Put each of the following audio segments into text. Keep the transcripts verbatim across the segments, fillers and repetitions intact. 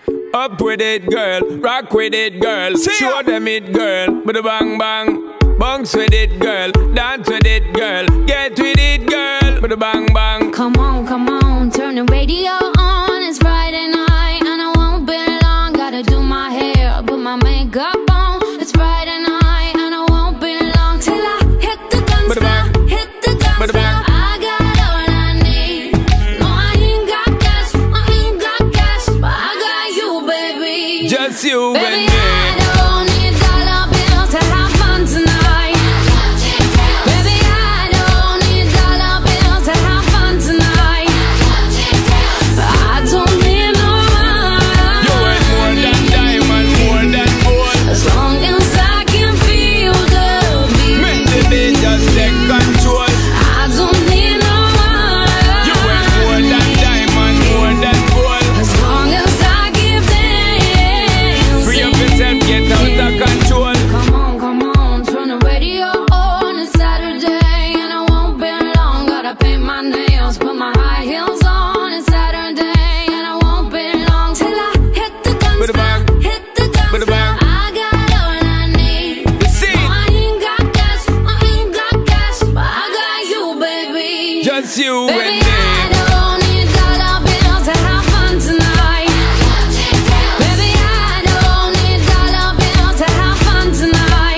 Up with it, girl. Rock with it, girl. See Show ya. them it, girl. With a bang bang. Bounce with it, girl. Dance with it, girl. Get with it, girl. With a bang bang. Come on, come on. Turn the radio on. It's Friday night and I won't be long. Gotta do my hair, put my makeup on. It's Friday night and I won't be long till I hit the dance floor. Hit the dance floor. I got all I need. No, I ain't got cash. I ain't got cash, but I got you, baby. Just you baby, and me. I don't need dollar bills to have fun tonight. Baby, I don't need dollar bills to have fun tonight. I don't need no money. You ain't more than diamond, more than gold. As long as I can feel the beat. Make the beat just take control. I don't need no money. You ain't more than diamond, more than gold. As long as I give them. Free up yourself, get out of control. Come on, come on, turn the radio on. It's Saturday and I won't be long. Gotta paint my nails, put my high heels on. It's Saturday and I won't be long till I hit the dance With a bang. floor. Hit the dance With a floor. bang. I got all I need. See No, I ain't got cash, I ain't got cash, but I got you, baby. Just you and Baby, me. I don't need dollar bills to have fun tonight. Baby, I don't need dollar bills to have fun tonight.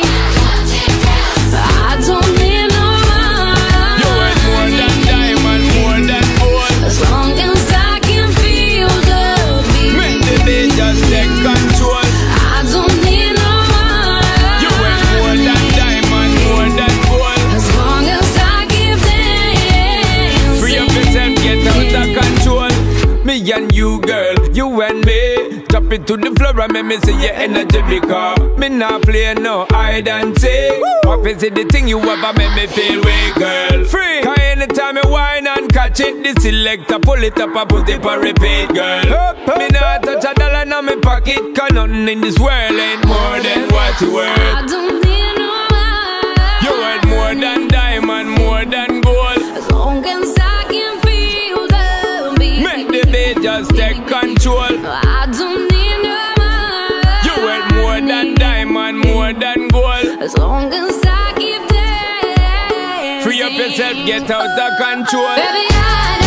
I don't need no You ain't more money. than diamond, more than gold. As long as I can feel the Make beat. the beat just take control. I don't need no You ain't more money. than diamond, more than gold. As long as I give them. Free up yourself, get out of control. Me and you, girl, you and me. Drop it to the floor and make me see your energy because me not play no hide and seek. What is it the thing you ever make me feel weak, girl? Free. Cause anytime you whine and catch it, the selector pull it up and put it for repeat, girl. Me not touch a dollar in my pocket, cause nothing in this world ain't more than what you worth. I don't need no money. You worth more than diamond, more than gold. As long as I can feel the beat. Make the beat just take control. I don't need no money. You worth more than diamond, more than gold. As long as I keep dancing. Free up yourself, get out of control. Baby, I